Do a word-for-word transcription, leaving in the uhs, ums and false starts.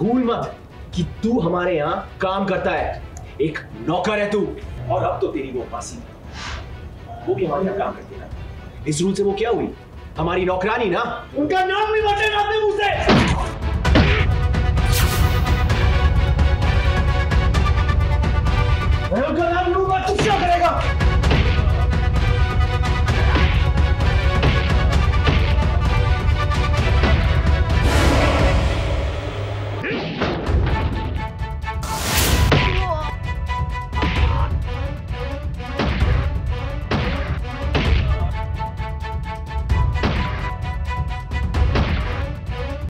भूल मत कि तू हमारे यहाँ काम करता है, एक नौकर है तू। और अब तो तेरी वो मासी, वो भी हमारे यहाँ काम करती है ना। इस रूल से वो क्या हुई? हमारी नौकरानी ना। उनका नाम भी बदलना अपने मुंह से। मैं उनका नाम लूंगा, तू क्या करेगा?